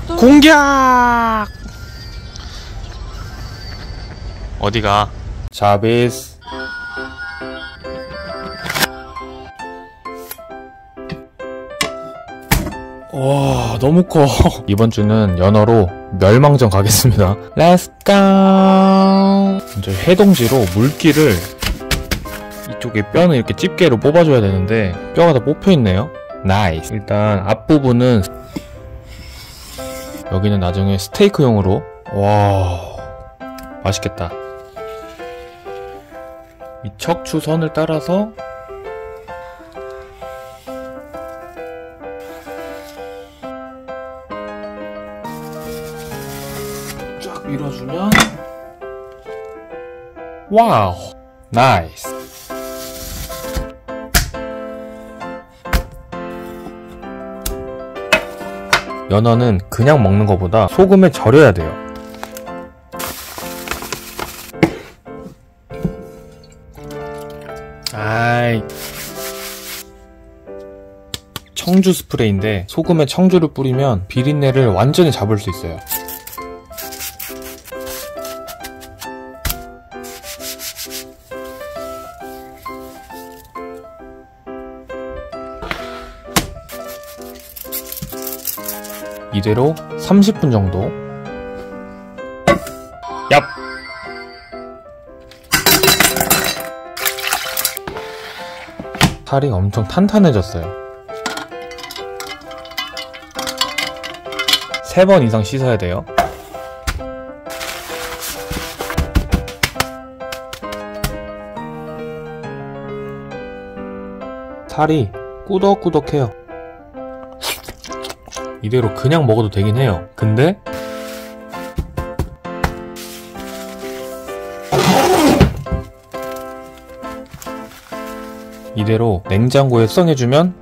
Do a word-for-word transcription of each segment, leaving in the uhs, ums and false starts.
공격! 어디가? 자비스. 와, 너무 커. 이번 주는 연어로 멸망전 가겠습니다. Let's go. 이제 해동지로 물기를 이쪽에 뼈는 이렇게 집게로 뽑아줘야 되는데 뼈가 다 뽑혀있네요. 나이스. 일단 앞부분은 여기는 나중에 스테이크용으로. 와, 맛있겠다. 이 척추선을 따라서 쫙 밀어주면 와우, 나이스. 연어는 그냥 먹는 것보다 소금에 절여야 돼요. 아이, 청주 스프레이인데 소금에 청주를 뿌리면 비린내를 완전히 잡을 수 있어요. 이대로 삼십 분 정도. 얍! 살이 엄청 탄탄해졌어요. 세 번 이상 씻어야 돼요. 살이 꾸덕꾸덕해요. 이대로 그냥 먹어도 되긴 해요. 근데 이대로 냉장고에 숙성해주면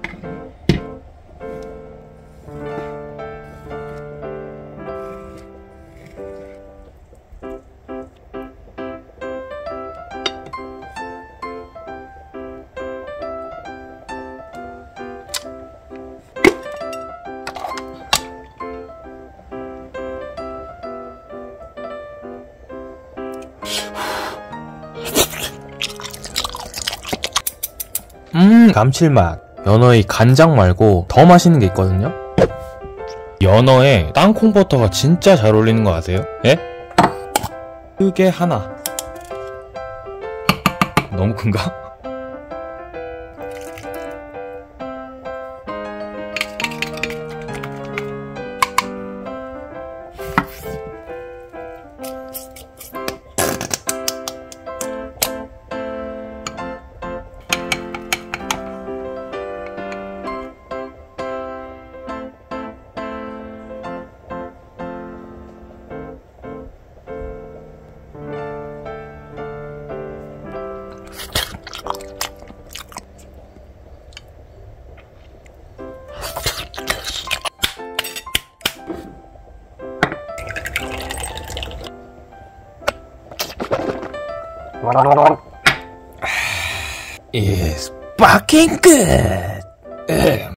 음, 감칠맛. 연어의 간장 말고 더 맛있는 게 있거든요? 연어에 땅콩버터가 진짜 잘 어울리는 거 아세요? 예? 크게 하나. 너무 큰가? It's fucking good.